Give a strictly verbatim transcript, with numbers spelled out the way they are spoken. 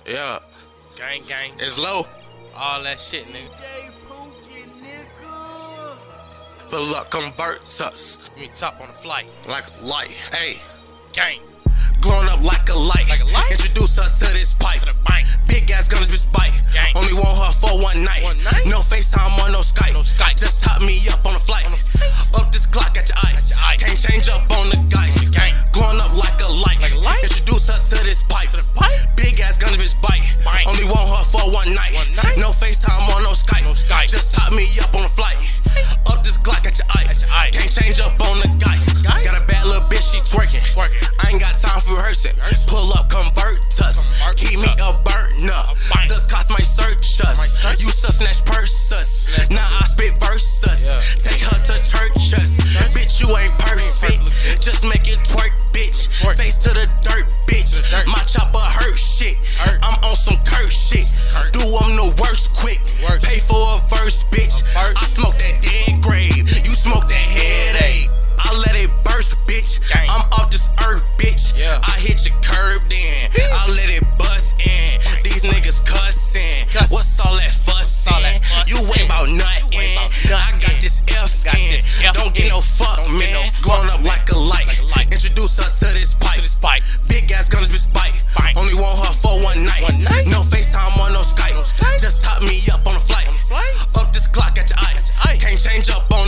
Yeah. Gang, gang. It's low. All that shit, nigga. But luck converts us Me top on the flight. like a light. Hey. Gang. Glowing up like a light. Like a light? Introduce her to this pipe. To the bank. Big ass guns, bitch bite. Gang. Only want her for one night. One night? No FaceTime or no Skype. No Skype. Just top me up on the flight. On the flight. Up this Glock at your eye. At your eye. Can't change up on the guys. Gang. Glowing up like a light. Like a light? Introduce her to this pipe. To the pipe? Big ass guns, bitch bite. Bite. Only want her for one night. One night? No FaceTime or no Skype. No Skype. Just top me up on the flight. Up this Glock at your eye. At your eye. Can't change up on the guys. Guys? Got a bad little bitch, she twerking. Twerking. I ain't got time for rehearsing. Rehearsing. Pull up, convert us. Convert Keep me us. a burn up. A bite. The cops might search us. Might search You sus snatch purses. Snatch Now I spit verses. Yeah. Take her to churches. Church? Bitch, you ain't perfect. look good. Just make it twerk, bitch. Twerk. Face to the dirt, bitch. To the dirt. My chopper hurt shit. Hurt. I'm on some Kurt shit. Kurt. Do them the worst quick. Worst. Pay for a verse, bitch. A verse. I smoke that dead grave. You smoke that headache. I let it burst, bitch. Gang. I'm off this earth, bitch. Yeah. I hit your curb then. I let it bust in. These niggas cussing. Cuss. What's all that fussing? all that fussing? You ain't about nothing. You ain't 'bout I got nothing. this F Got in. this F Don't get in. no fuck, Don't get man. no fuck, Glowing up man. like a light. Like a light. Introduce her to this pipe. To this pipe. Big ass guns, bitch bite. Bite. Only want her for one night. One night? No FaceTime or no Skype. No Skype? Just top me up on the flight. On the flight? Up this Glock at your eye. At your eye. Can't change up on